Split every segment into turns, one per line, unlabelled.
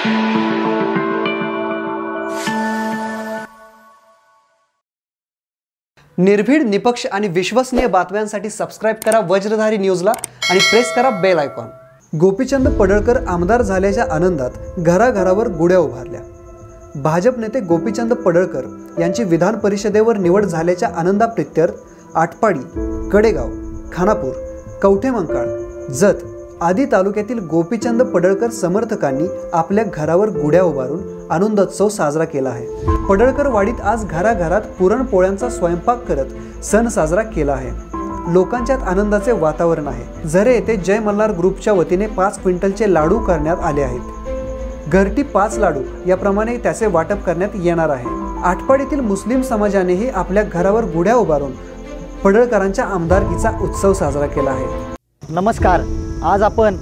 निर्भीड, निपक्ष आणि विश्वसनीय बातम्यांसाठी सबस्क्राइब करा वज्रधारी न्यूजला आणि प्रेस करा बेल आयकॉन। गोपीचंद पडळकर आमदार झाल्याच्या आनंदात घराघरावर गुढ्या उभारल्या। भाजप नेते गोपीचंद पडळकर यांची विधान परिषदेवर निवड झाल्याच्या आनंदाप्रित्यर्थ आटपाडी, कडेगाव, खानापूर, कवठेमंकाळ, जत आदी तालुक्यातील गोपीचंद पडळकर समर्थकांनी आपल्या घरावर गुढ्या उभारून आनंदोत्सव साजरा केला आहे। पडळकर वाडीत आज घराघरात पुरणपोळ्यांचा स्वयंपाक करत सण साजरा केला आहे। लोकांच्यात आनंदाचे वातावरण आहे। झरे येथे जय मल्हार ग्रुपच्या वतीने 5 क्विंटलचे लाडू करण्यात आले आहेत। घरटी 5 लाडू याप्रमाणे त्याचे वाटप करण्यात येणार आहे। आटपाडीतील मुस्लिम समाजानेही आपल्या घरावर गुढ्या उभारून पडळकरांच्या आमदारकीचा उत्सव साजरा केला आहे।
नमस्कार, आज आपण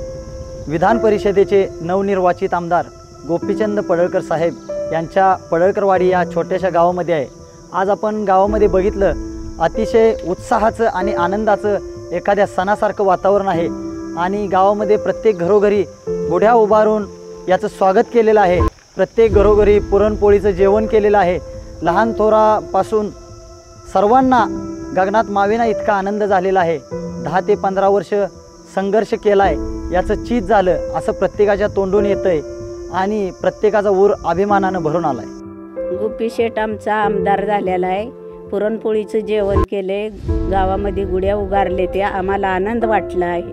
विधान परिषदेचे नवनिर्वाचित आमदार गोपीचंद पडळकर साहेब यांच्या पडळकरवाडी या छोट्याशा गावामध्ये आहे। आज आपण गावामध्ये बघितलं, अतिशय उत्साहाचं आणि आनंदाचं एखाद्या सणासारखं वातावरण आहे आणि गावामध्ये प्रत्येक घरोघरी गुढ्या उभारून याचं स्वागत केलेलं आहे। प्रत्येक घरोघरी पुरणपोळीचं जेवण केलेलं आहे। लहान थोरापासून सर्वांना गगनात मावेना इतका आनंद झालेला आहे। 10 ते 15 वर्ष संघर्ष केला आहे याचं चीज झालं असं प्रत्येकाच्या तोंडून येतंय आणि प्रत्येकाचा ऊर अभिमानानं भरून आलाय।
गोपी शेठ आमचा आमदार झालेला आहे। पुरणपोळीचं जेवण केले, गावामध्ये गुढ्या उभारले, ते आम्हाला आनंद वाटला आहे,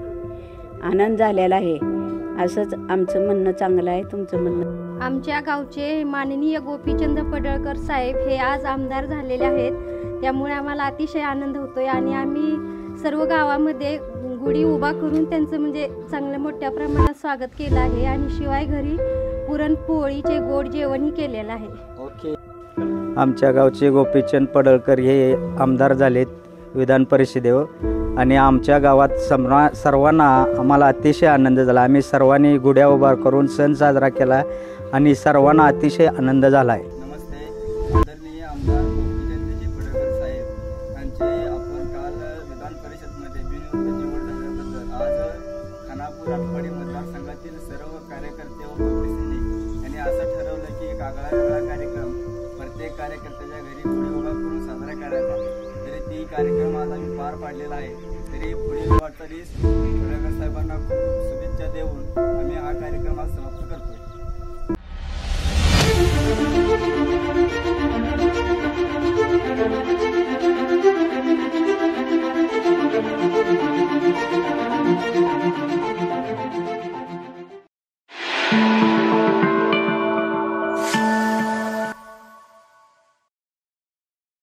आनंद झालेला आहे। असंच आमचं म्हणणं चांगलं आहे। तुमचं म्हणणं?
आमच्या गावचे माननीय गोपीचंद पडळकर साहेब हे आज आमदार झालेले आहेत, त्यामुळे आम्हाला अतिशय आनंद होतोय आणि आम्ही सर्व गावामध्ये गुढी उभा करून त्यांचं म्हणजे चांगल्या मोठ्या प्रमाणात स्वागत केलं आहे आणि शिवाय घरी पुरणपोळीचे गोड जेवणही केलेलं आहे।
ओके, आमच्या गावचे गोपीचंद पडळकर हे आमदार झालेत विधान परिषदेवर आणि आमच्या गावात सर्वांना आम्हाला अतिशय आनंद झाला। आम्ही सर्वांनी गुढ्या उभा करून सण साजरा केला आणि सर्वांना अतिशय आनंद झाला आहे।
नमस्ते, आदरणीय आमदार गोपीचंदजी पडळकर साहेब यांचे आपण काल विधान परिषदमध्ये बिनविरोध निवड झाल्याबद्दल आज खानापूर आटपाडी मतदारसंघातील सर्व कार्यकर्ते व पब्लिसिटी यांनी असं ठरवलं की एक आगळा कार्यक्रम प्रत्येक कार्यकर्त्याच्या घरी गुढी उभा करून साजरा करायचा। तरी ती कार्यक्रम आज आम्ही पार पाडलेला आहे। तरी पुढील वाटचालीस पडळकर साहेबांना खूप शुभेच्छा देऊन आम्ही हा कार्यक्रम आज समाप्त करतो।
Thank you.